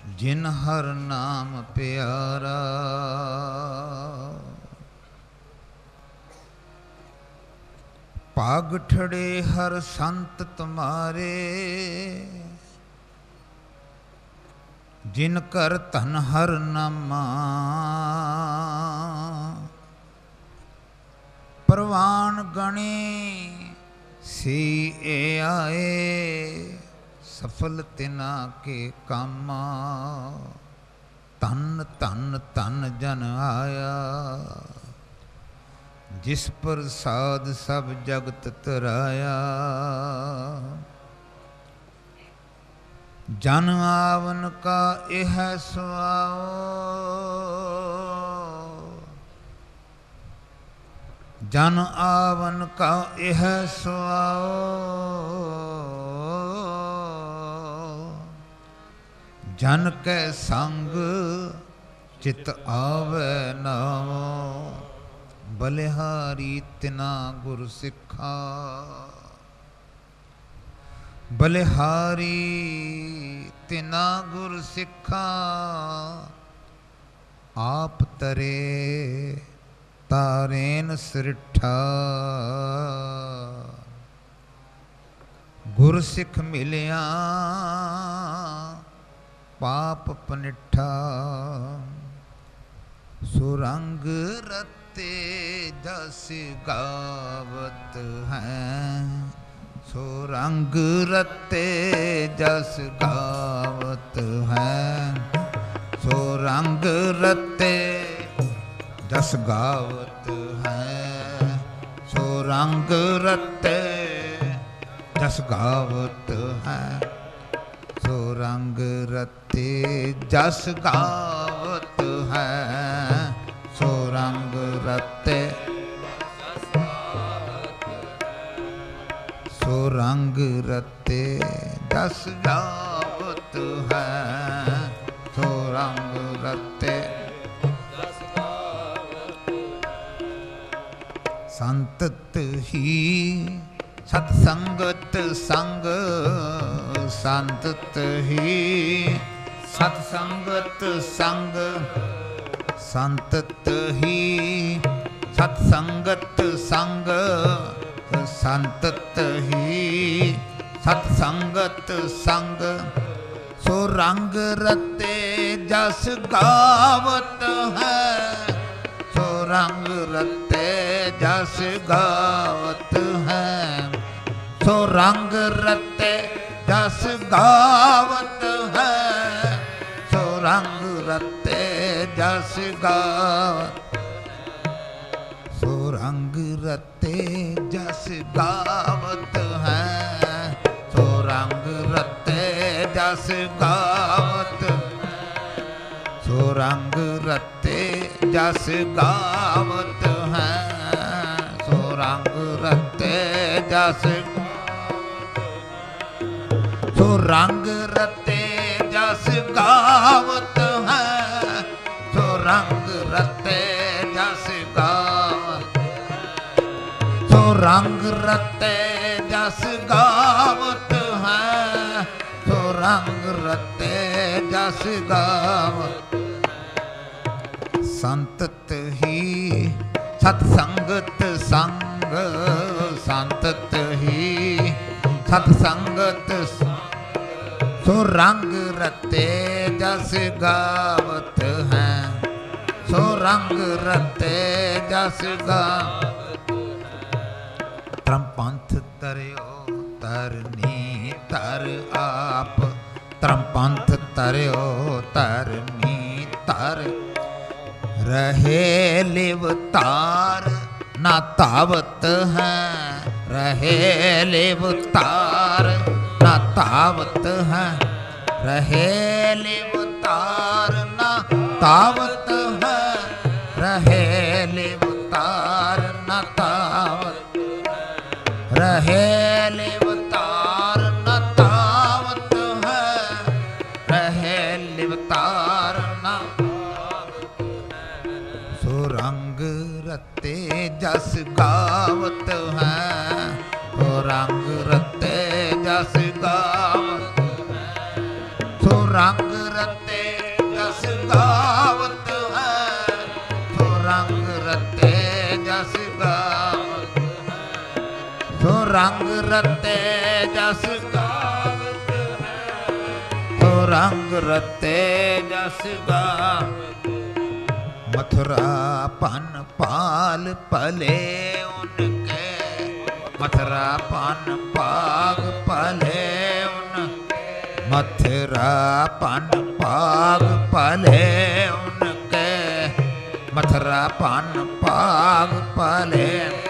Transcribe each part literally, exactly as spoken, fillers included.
जिन हर नाम प्यारा, पाग ठड़े हर संत तुम्हारे, जिन कर धन हर नामा, परवान गणे सी ए आए, सफल तिना के कामा। धन धन धन जन आया, जिस प्रसाद सब जगत तराया। जन आवन का यह सुआओ, जन आवन का यह सुआओ। जन के संग चित आवे नामो, बलिहारी तिना गुर सिखा। बलिहारी तिना गुर सिखा, आप तरे तारेन सिरठा। गुर सिख मिलिया पाप पनिठा। सुरंग रते जस गावत हैं, सुरंग रते जस गावत हैं। सुरंग रते जस गावत हैं, सुरंग रते जस गावत हैं। सुरंग रते जस गावत हैं, सुरंग रते सुरंग रते जस गावत हैं। सुरंग रते संतत ही सत्संगत संग, संतत ही सत्संगत संग। संतत ही सत्संगत संग, संतत ही सत्संगत संग। सुरंग रते जस गावत है, सुरंग रते जस गावत है। सुरंग रते जस गावत है, सुरंग रते जस गावत। सुरंग रते जस गावत है, सुरंग रते जस गावत। सुरंग रते जस गावत है, सुरंग रते जस। सुरंग रते जस गावत है, सुरंग रते जस गावत। सुरंग रते जस गावत है, सुरंग रते जस गावत। संतत ही सत्संगत संग, संतत ही सत्संगत। सुरंग रते जस गावत हैं, सुरंग रते जस गावत। धर्म पंथ तरियो तरनी तर आप, धर्म पंथ तरियो तरनी तर। रहे लिवतार ना तावत हैं, रहे लिवतार ना तावत हैं। रहे लिवतार ना तावत है, रहे लिवतार ना तावत। रहे लिवतार ना तावत है, रहे लिवतार ना। सुरंग रते जस गावत हैं, सुरंग रते जस गावत। सुरंग रते जस गावत है, सो रंग रते जस गावत है, सो रंग रते जस गावत है, सो रंग रते जस गावत। मथुरा पन पाल पले उनके, मथुरा पन पाग पले उनके, मथुरा पन पाग पले उनके, मथुरा पन पाग पले।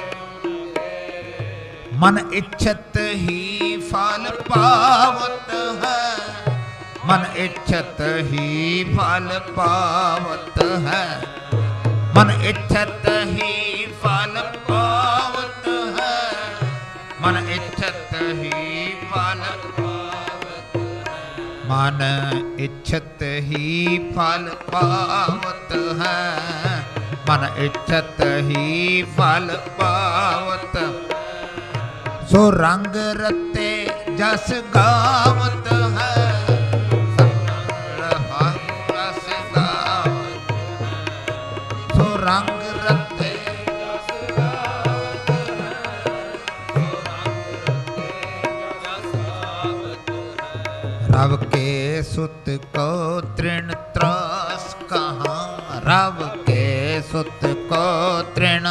मन इच्छत ही फल पावत है, मन इच्छत ही फल पावत है, मन इच्छत ही फल पावत है, मन इच्छत ही फल पावत है, मन इच्छत ही फल पावत है, मन इच्छत ही फल पावत। सो रंग रते जस गावत है, जस गावत, सो रंग रते जस गावत है, सो रंग रते जस गावत है। रव के सुत को तृण त्रास कहाँ, रव के सुत को तृण,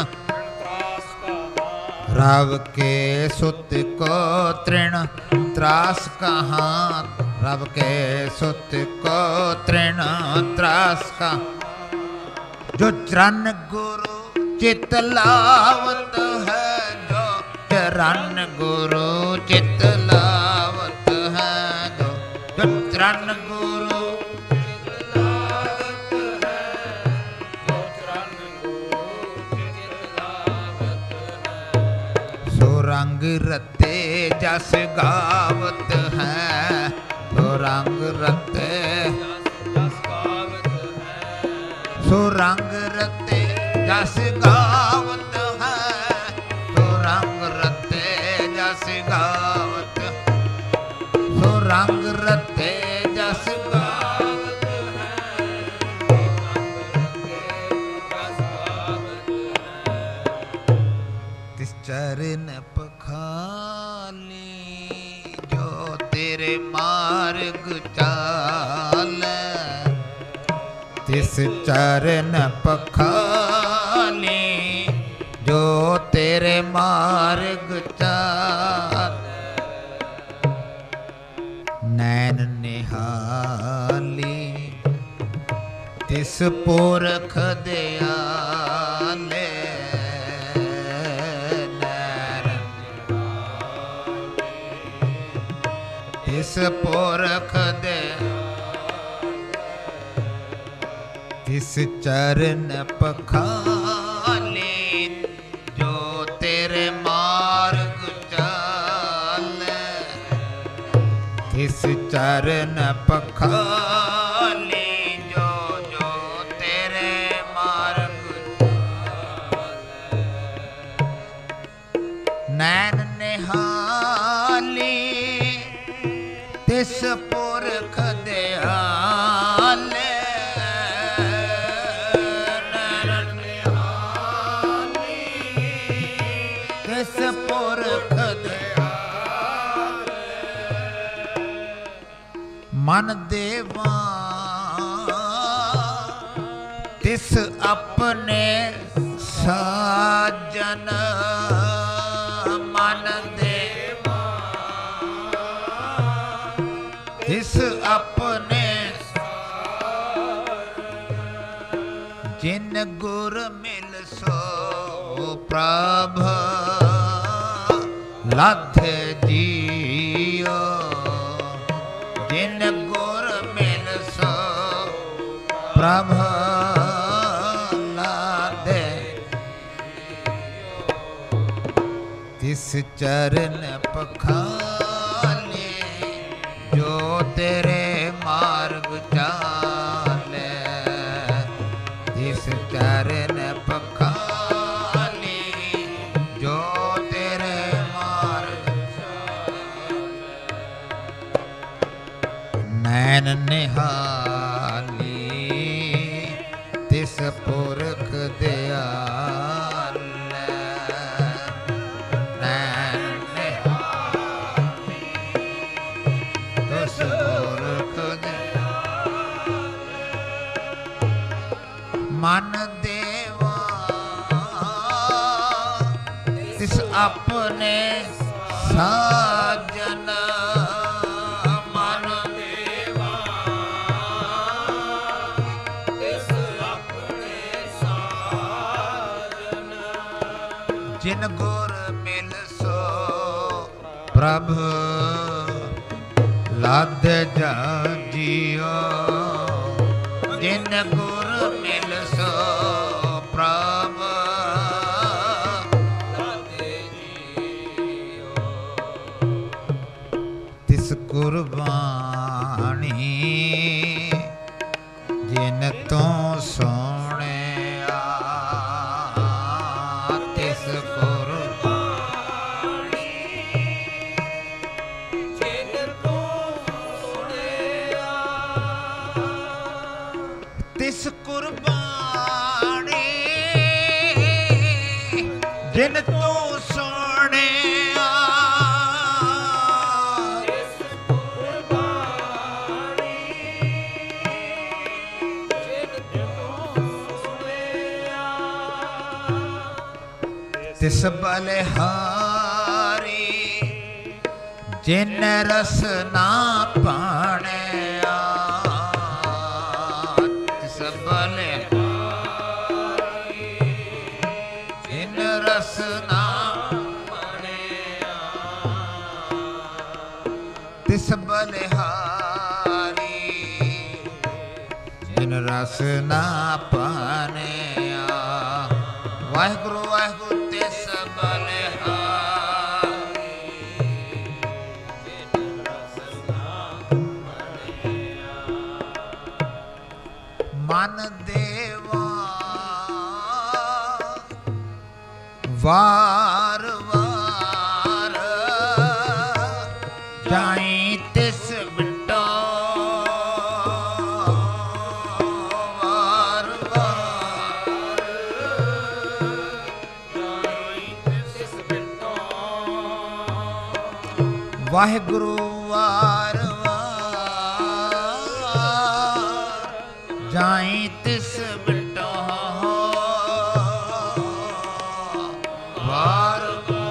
रव के सुत को तृण त्रास कहाँ, रव के सुत को तृण त्रास का। जो चरण गुरु चित लावत है, जो चरण गुरु चित लावत है, जो जो चरण गुरु चित लावत है, जो चरण गुरु चित लावत है। सो रंग रते जस गावत है, सो रंग रते जस गावत है, सो रंग रते जस गावत है, सो रंग रते जस गावत, सो रंग रते जस गावत है, सो रंग रते जस गावत है। तिस चरण पखाली जो तेरे मार्ग चाले, तिस चरण पखाली जो तेरे मार्ग चाल। नैन निहाली तिस पुरख दयाले, नैन तिस पुरख दयाले। तिस चरण पखाले जो तेरे मार्ग चाले, तिस चरण पखाले जो जो तेरे मार्ग चाले। नैन निहाली तिस पुरख दयाले, तिस पुरख दयाले। मन देवा तिस अपने साजन, मन देवा तिस अपने जिन गुर मिल सो प्रभ लथ जियो, जिन गुर मिल सो प्रभ लादे। तिस चरण पखाले जो तेरे मार्ग चाले, तिस चरण पखाले जो तेरे मार्ग चाले। नैन ਨਿਹਾਲੀ ਤਿਸ ਪੁਰਖ ਦਿਆਲ ਨੈਣ ਨਿਹਾਲੀ ਤਿਸ ਪੁਰਖ ਦਿਆਲ ਮਨ ਦੇਵਾ ਤਿਸ ਆਪਣੇ ਸਾਜਨ जिन गुर मिल सो प्रभ लाद जा जियो जिन गुर मिल सो प्रभ लाद जियो तिस कुर्बानी जिन तो सोने तिस कुर्बानी जिन तू सोने तिस कुर्बानी जिन तू सोने तिस बलिहारी जिन रस ना पाने तिस बलिहारी जिन रस ना पाने वाहिगुरु वाहिगुरु तिस बलिहारी जिन रस ना पाने मन देवा वार वार जाई तिस बिटो वार वार जाई तिस बिटो वाहिगुरु वार वार जाई तिस बिटो वार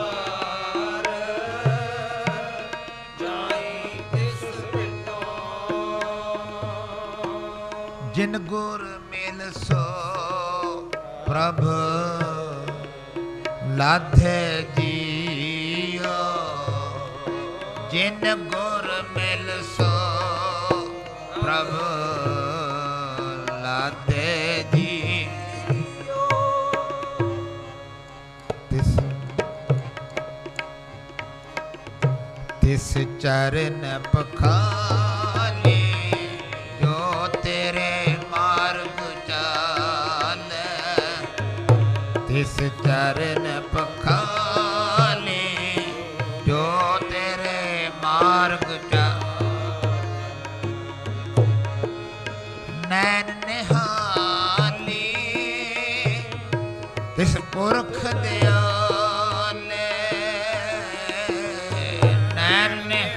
जिन गुर मिल सो प्रभ लाधे जियो जिन गुर मिल सो प्रभ लाधे जियो तिस तिस चरण पखाले जो तेरे तिस चरण पखाले जो तेरे मार्ग नैन निहाली तिस पुरख दयाल नैन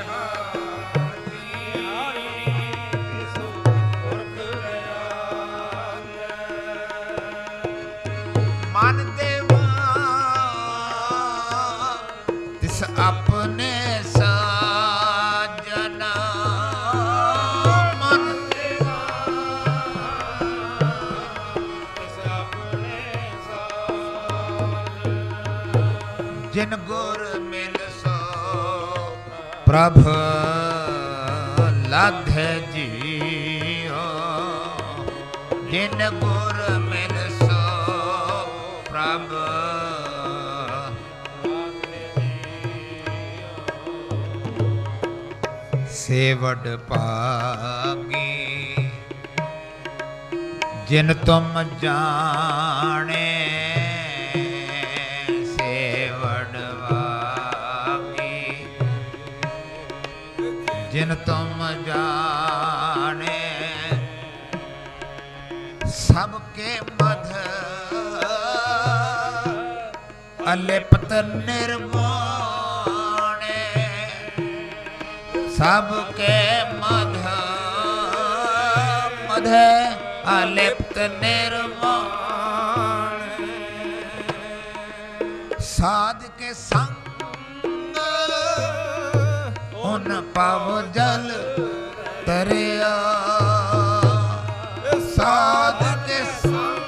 निहाली तिस पुरख दयाल मन देवा तिस अपने साजन मन देवा तिस अपने साजन जिन गुर मिल सो प्रभ लाधे जियो जिन गुर मिल सो प्रभ सेवड पागी जिन तुम जाने सेवड पागी जिन तुम जाने सबके मध अलिप्त निर्वाणे सबके मध मध अलिप्त निर्वाणे साध के संग उन पव जल तरिया साध के संग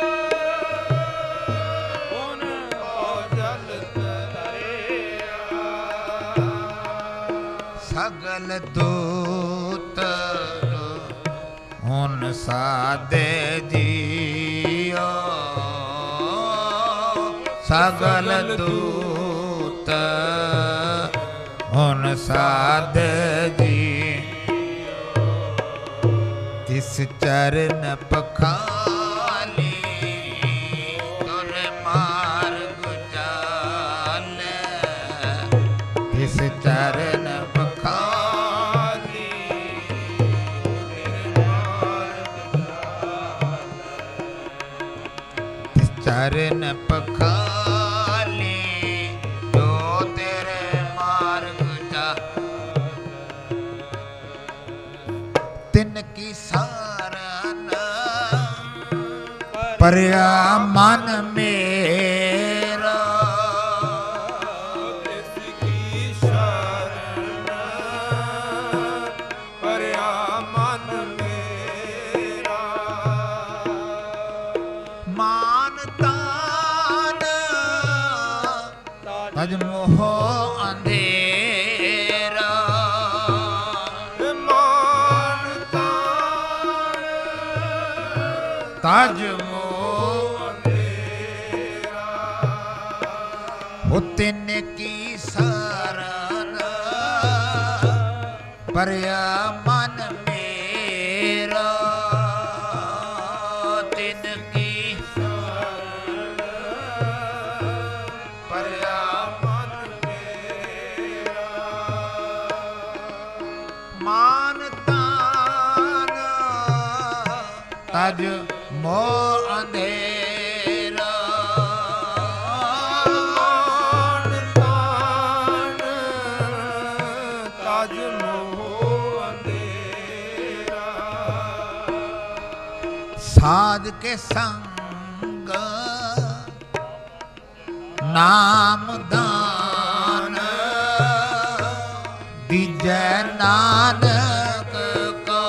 उन पव जल तरिया सगल दूत उन साधे जियो सगल दूत उन साध जी तिस चरण पखाली तुर मार्ग चाले तिस चरण पखाली तिस चरण पखाली जो तेरे मार्ग जा तिनकी सारन परया मन मेरा तिसकी शरण परया मन मेरा मानतान तज मोह अंधेरा ताज मोह अंधेरा हो तिनकी शरण परया मन मेरा तिनकी शरण परया मन मेरा मानतान तज मोह अंधेरा मानतान तज मोह अंधेरा साध के संग नाम दान दीजै नानक को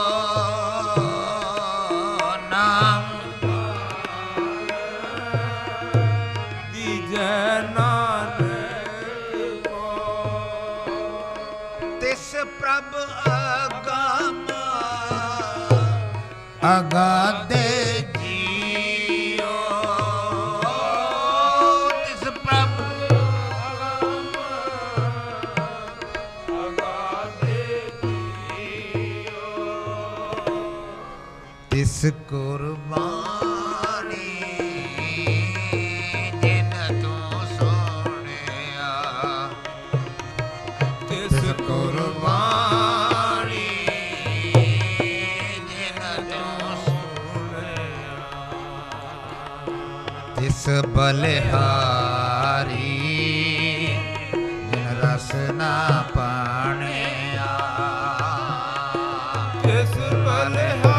नाम दीजै नानक को तिस प्रभ अगम अगाधे जियो तिस प्रभ तिस कुर्बानी जिन तू सोनिया तिस कुर्बानी जिन तू सोनिया तिस बलिहारी जिन रस ना पाणिया तिस बलिहारी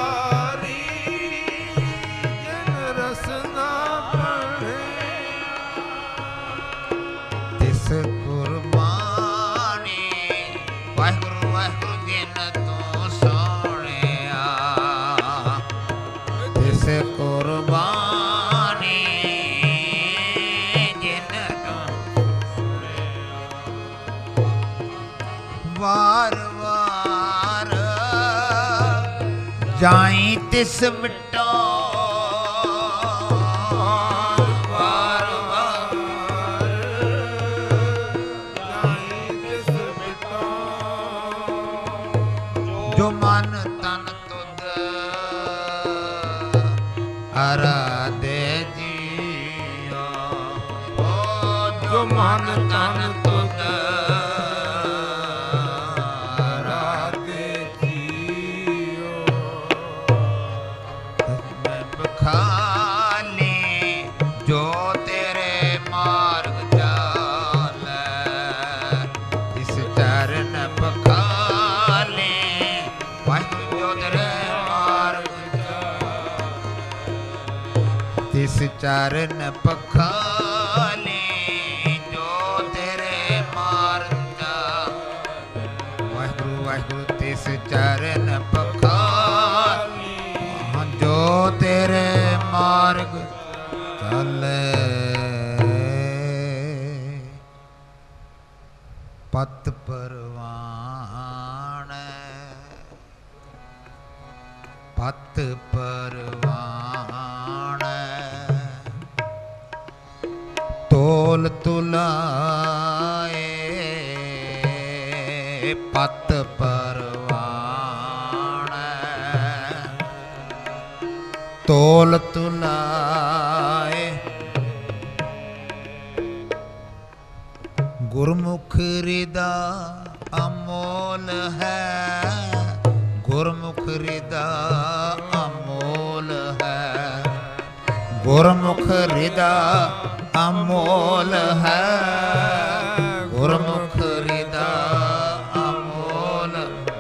कुर्बानी वाहिगुरु वाहिगुरु जिन तू सोनिया तिस कुर्बानी जिन तू वार वार जाई तिस मिटो जो मन तन तुद आराधे जियो जो मन तन तुद आराधे जियो तिस चरण पखाली जो तेरे मार्ग जा। वाहिगुरु वाहिगुरु तिस चरण पखाली जो तेरे मार्ग चले। पत परवान पत परवान तोल तुलाए पत परवान तोल तुलाए। गुरमुख हृदा अमोल है गुरमुख हृदा अमोल है गुरमुख हृदा अमोल है गुरमुख हृदा अमोल।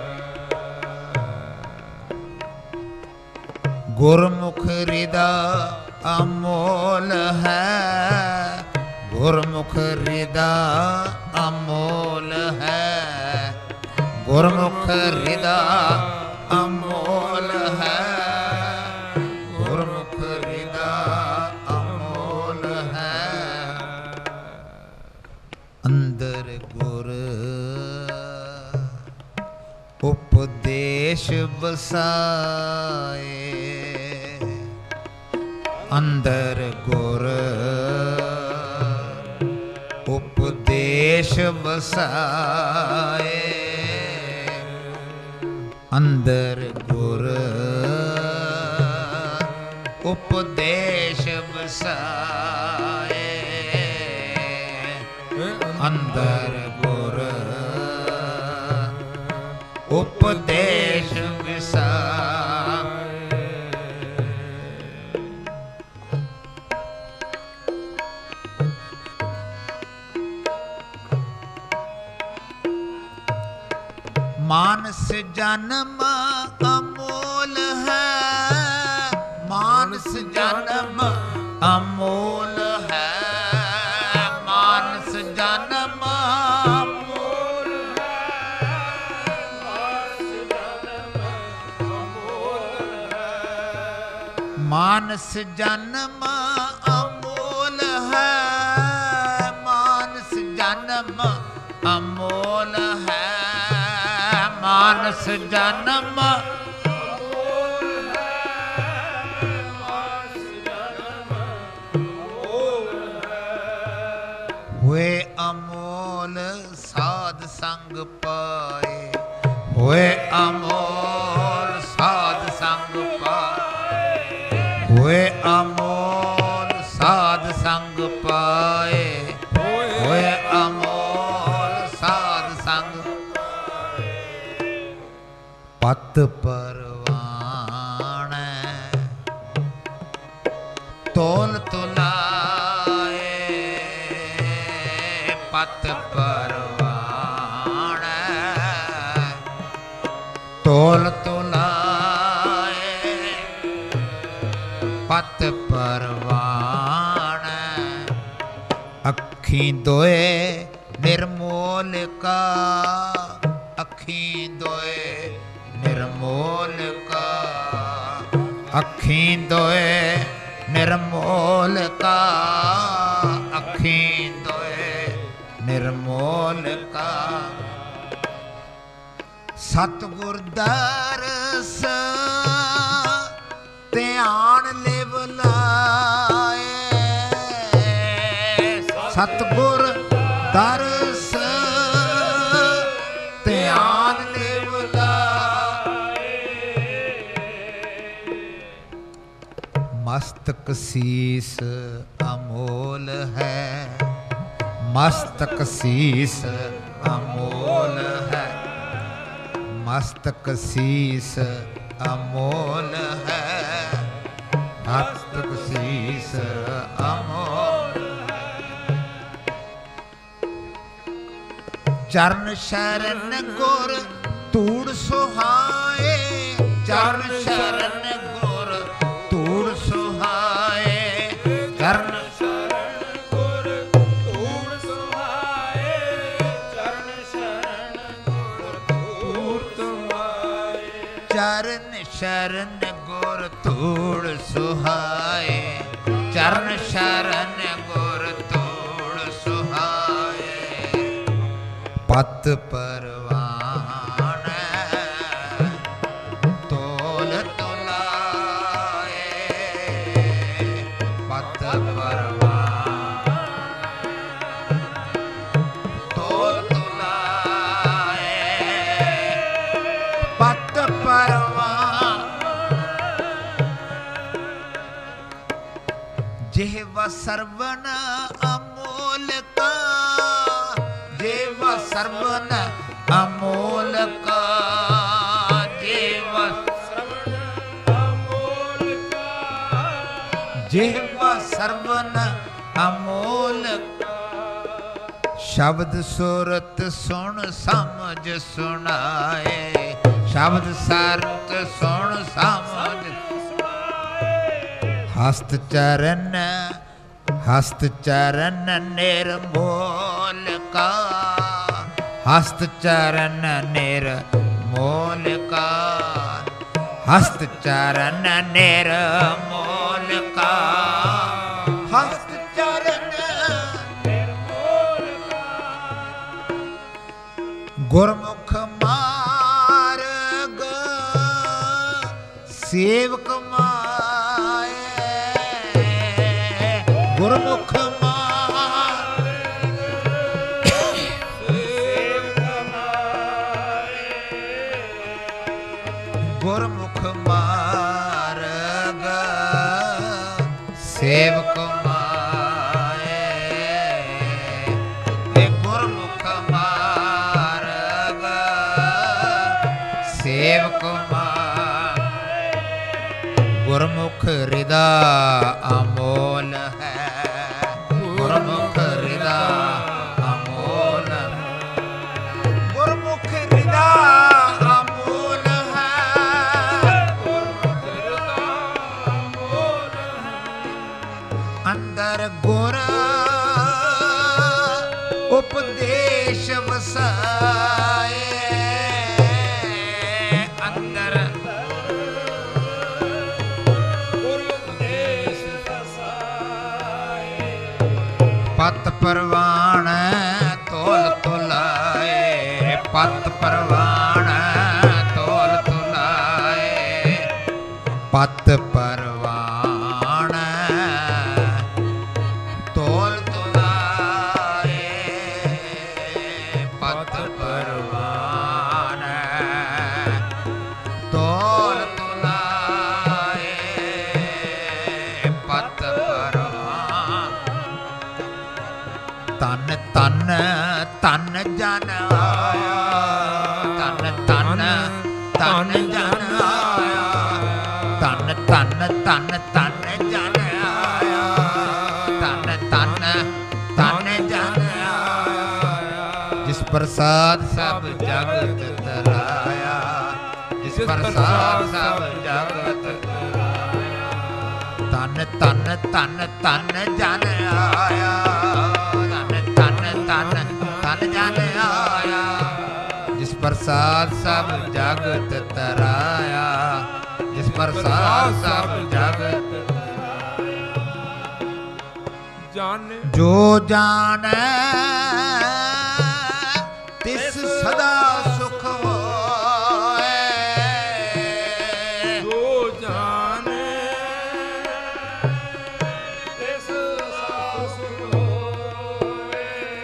गुरमुख हृदा अमोल है गुरमुख हृदा अमोल है गुरमुख हृदा अमोल है गुरमुख हृदा अमोल है। अंदर गुर उपदेश बसाए अंदर गुर उपदेश बसाए अंदर गुर उपदेश बसाए अंदर गुर उपदेश बसाए। मानस जन्म अमोल है मानस जन्म अमोल है मानस जन्म अमोल है मानस जन्म अमोल है मानस जन्म अमोल है मानस जन्म हुए अमोल साध संग पाए हुए अमोल साध संग पाए हुए अमोल साध संग पाए हुए अमोल साध संग पत परवान तोल तुलाए पत परवान तोल तुलाए पत परवान। अखी दोए निर्मोल का अखी दोए निर्मोल का अखी दोए निर्मोल का अखी दोए निर्मोल का। सतगुर दरस ध्यान लिव लाए सतगुर दरस ध्यान लिव लाए। मस्तक शीस अमोल है मस्तक शीस अमोल है मस्तक शीस अमोल है मस्तक शीस अमोल। चरण शरण गुर तूड़ सुहाए चरण शरण गुर तूड़ सुहाए शरण गुर धूड़ सुहाए, चरण शरण गुर धूड़ सुहाए। पत परवान तोल तुलाए, पत परवान तोल तुलाए, पत परवान जेवा सर्वन अमोल का, जेवा सर्वन अमोल का, जेवा सर्वन अमोल का, जेवा सर्वन अमोल का। शब्द सुरत सुन समझ सुनाए, शब्द सरत सुन समझ हस्त चरण, हस्त चरण निर्मोल का, हस्त चरण निर्मोल का, हस्त चरण निर्मोल का, हस्त चरण निर्मोल का। गुरमुख मार्ग सेवक गुरमुख मार्ग सेवक माए, गुरमुख मार्ग सेवक माए, गुरमुख मार्ग सेवक माए। गुरमुख हृदय अमोल है, गुरमुख हृदय अमोल, गुरमुख हृदय अमोल है, गुरमुख हृदय अमोल है। अंदर गुर उपदेश वसाए, अंदर पत परवान तोल तुलाए, पत परवान तोल तुलाए, पत परवान तोल तुलाए, पत परवान तोल तुलाए, पत परवान। तन तन तन जन आया, तन तन तन जन आया, तन तन तन तन जन आया, तन तन तन जन आया। जिस प्रसाद सब जगत तराया, जिस प्रसाद सब जगत तराया। तन तन तन तन जन आया, तन तन जन आया। जिस प्रसाद सब जगत तराया, जिस प्रसाद सब जगत जाने। जो जाने तिस सदा सुख होए, जो जाने तिस सदा सुख होए।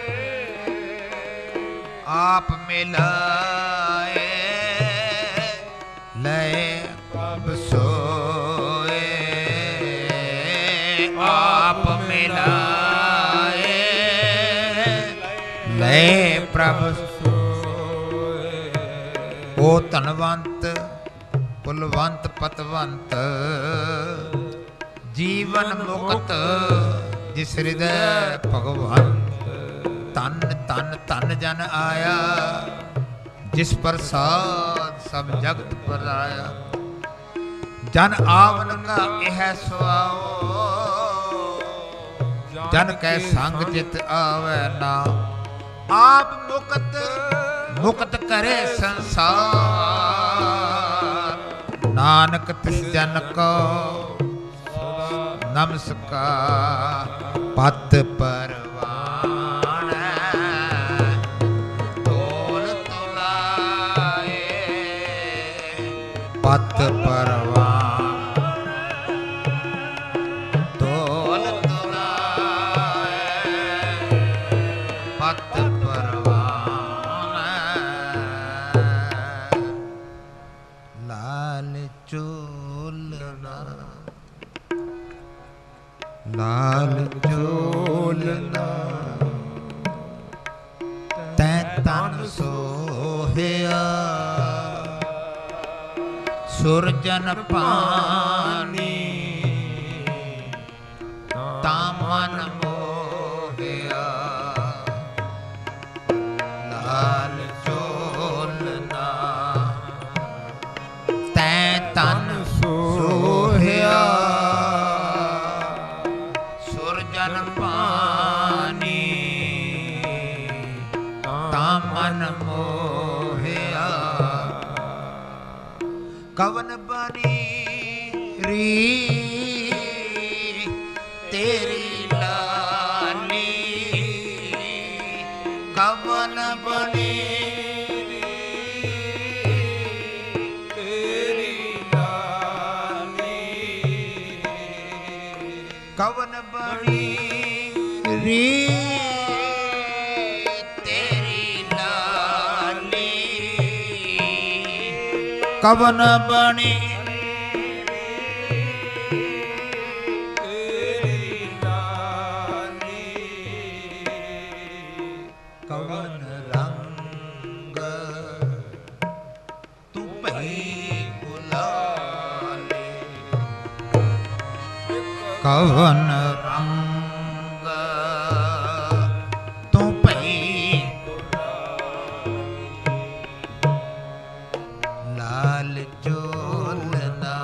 आप मिलाए लय कब सोए, आप मिलाए लय प्रभु सोए। ओ धनवंत कुलवंत पतवंत, जीवन मुक्त जिस हृदय भगवंत। तन तन तन जन आया, जिस प्रसाद सब जगत पराया। जन आवन का यह सुआओ, जन कै संग चित आवे ना। आप मुक्त मुक्त करे संसार, नानक तिस जन को नमस्कार पत परवान तोल तुलाए पत परवान तोल तुलाए पत परवान लाल चोलना लाल चोलना तै तन सोहिया सुरजन पानी तामन मोहिया लाल चोलना तै तन सोहिया सुरजन पानी तामन मोहिया कवन बनी री तेरी लाली कवन बनी तेरी लाली कवन बनी री कवन बनी तेरी लाली कवन रंग तू पई गुलाले कवन रंग तू पई लाल चोलना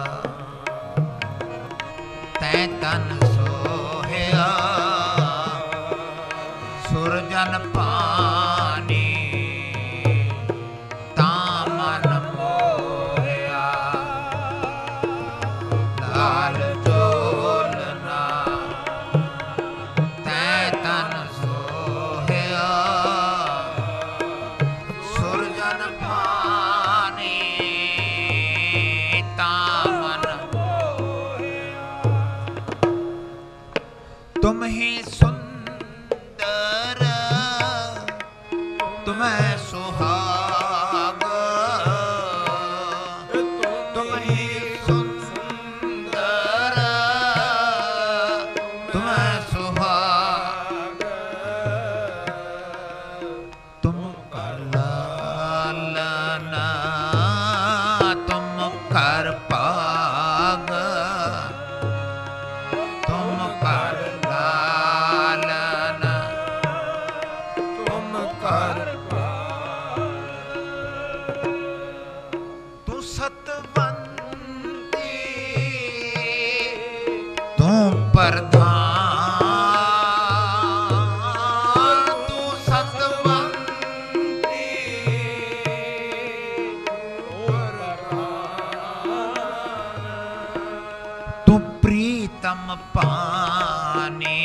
तै तन सोहिया सुरजन पानी तामन मोहिया लाल चोलना तै तन सोहिया सुरजन पानी तुम ही सुंदर तुम्हें सुहाग तुम ही सुंदर तुम्हें सुहाग तुम कर लालना तुम कर पाग तुम कर लालना तुम कर तू सतवंती तू प्रधान तू सतवंती तू प्रीतम पानी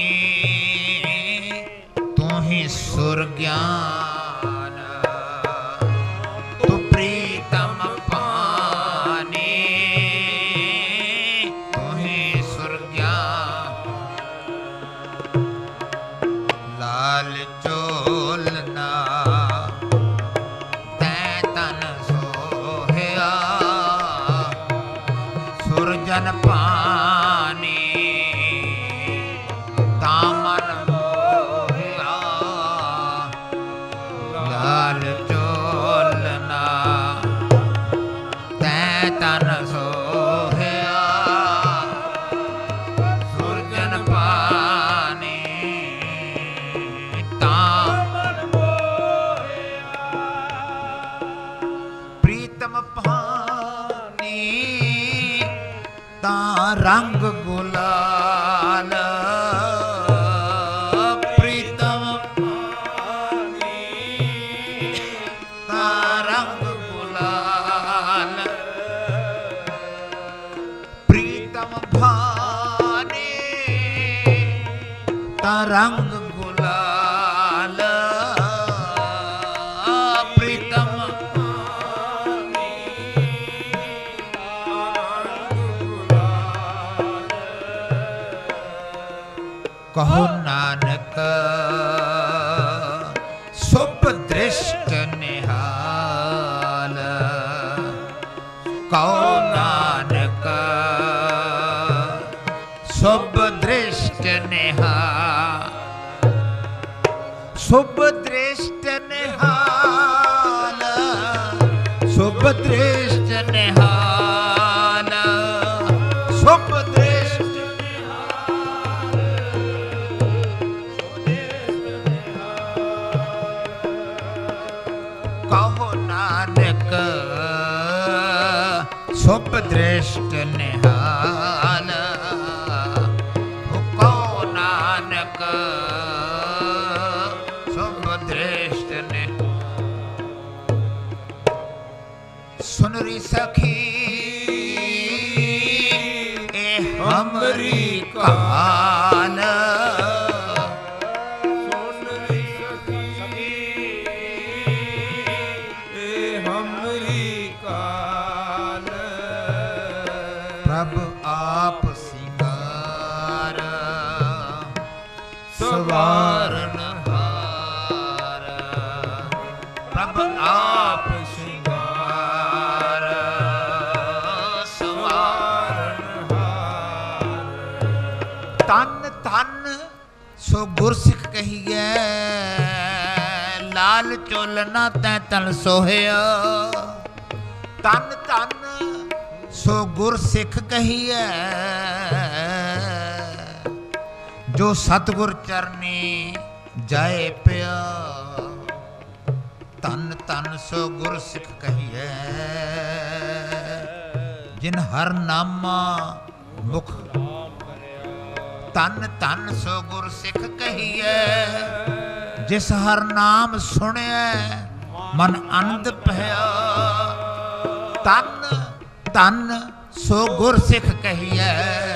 तू ही सुरज्ञान तू प्रीतम पानी तू ही सुरज्ञान लाल चोलना तै तन सोहिया सुरजन पानी तामन मोहिया लाल चोलना तै तन सोहिया सुरजन पानी तामन मोहिया प्रीतम पानी ता रंग गुलाल प्रीतम पानी ता रंग गुलाल प्रीतम भाने तरंग गुलाल प्रीतम भाने कहो नानक शुभ दृष्ट निहाल कहो नानक शुभ दृष्ट निहाल शुभ दृष्ट निहाल शुभ दृष्ट निहाल शुभ दृष्ट कहो नानक शुभ दृष्ट निहाल कहो नानक शुभ दृष्ट निहाल सुनरी सखी ए हमरी काल प्रभु आप सिंगार सवारन हार प्रभु आप सिंगार सवारन हार तन तन सो गुरसिख कहिए लाल चोलना तै तन सोहया तन तन सो गुर सिख कहिए जो सतगुर चरनी जाए पिया तन तन सो गुर सिख कहिए जिन हर नामा मुख तन तन सो गुर सिख कहिए जिस हर नाम सुनिए मन आनंद पया तन तन सो गुर सिख कहिए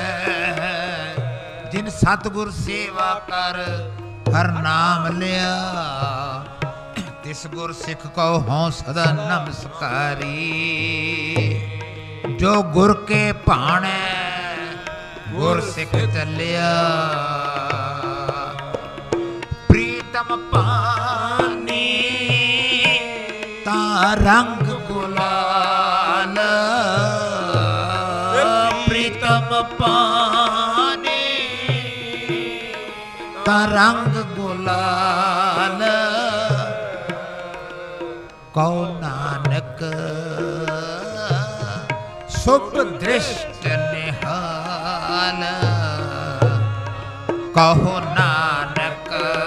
जिन सतगुर सेवा कर हर नाम लिया तिस गुर सिख को हों सदा नमस्कारी जो गुर के भाणे गुर सिख चलिया प्रीतम पानी ता रंग गुलाल प्रीतम पानी ता रंग गुलाल कहो नानक शुभ दृष्ट निहाल कहो नानक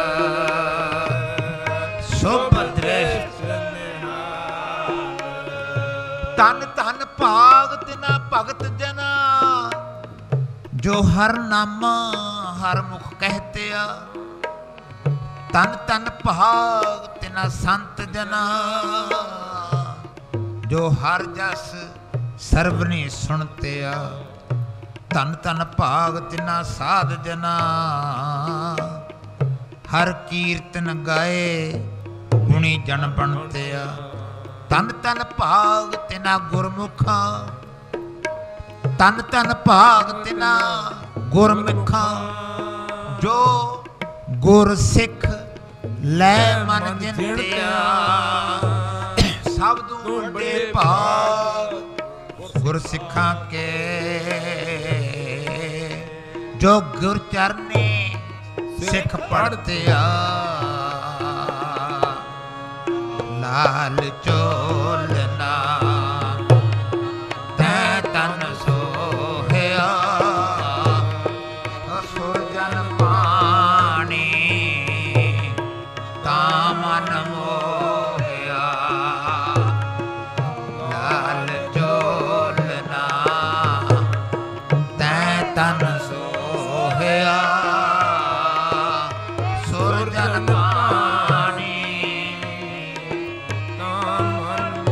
शुभ दृष्ट निहाल तन तन भाग तिना भगत जना जो हर नामा हर मुख कहते आ तन तन भाग तिना संत जना जो हर जस सर्वनी सुनते आ तन तन भाग तिना साध जना हर कीर्तन गाए गुणी जन बनते आ तन तन भाग तिना गुरमुखा तन तन भाग तिना गुरमुखा जो गुर सिख लै मन जिंदिया सब तू बड़े भाग गुर सिखा के जो गुर चरनी सिख पढ़ते आ लाल चोलना तै तन सोहया सुरजन पानी ता मन मोहया लाल चोलना तै तन सोहया सुरजन पानी ता मन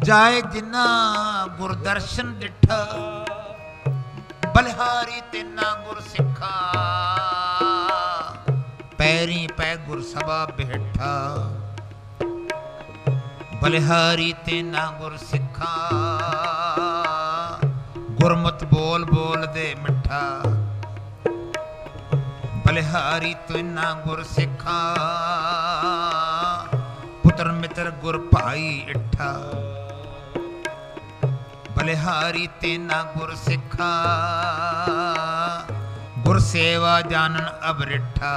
जाए जिन्ना गुरदर्शन डिठा, बलिहारी तेना गुर सिखा, पैरी पै गुर सभा बैठा। बलिहारी तेना गुर सिखा, गुरमत बोल बोल दे मिठा। बलिहारी तेना गुर सिखा, पुत्र मित्र गुर भाई इठा। बलिहारी तेना गुर सिखा, गुर सेवा जानन अबरिठा।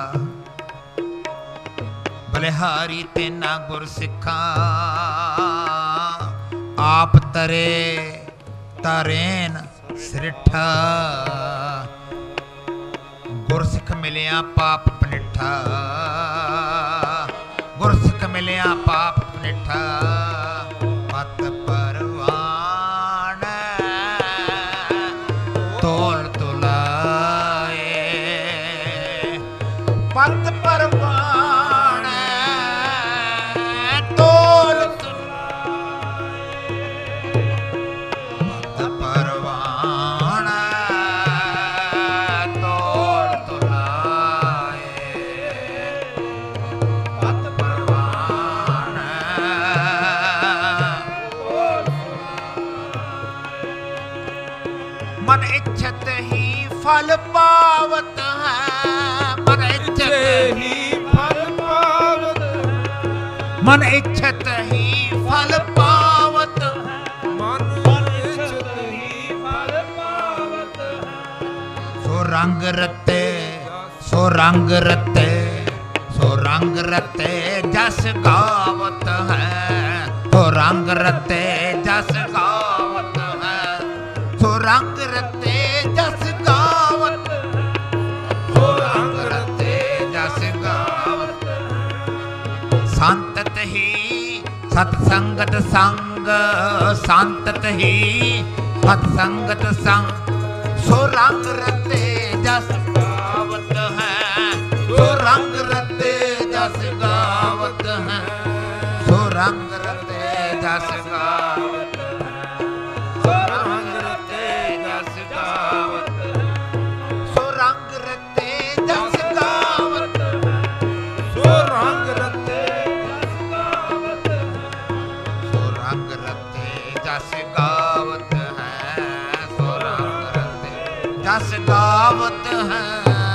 बलिहारी तेना गुर सिखा, आप तरे तारेन सरिठा। गुरसिख मिलिया पाप पनिठा, गुरसिख मिलिया पाप पनिठा। पत परवान तोल तुलाए, पत परवान मन इच्छत ही फल पावत है। मन इच्छत ही फल पावत है। मन इच्छत ही फल पावत है। मन इच्छत ही फल पावत है। सो रंग रते सो रंग रते सो रंग रते जस गावत है। सो रंग रते जस गावत है। सो रंग रते जस गावत, सो रंग रते जस गावत। संतत ही सतसंगत संग, संतत ही सतसंगत संग। सो रंग रते जस गावत है। सो रंग रते जस गावत है। सो रंग रते जस गावत है। सो रंग रते जस गावत है। सो रंग रते जस गावत है। सो रंग रते जस गावत है। सो रंग रते जस गावत है। सो रंग रते जस गावत है।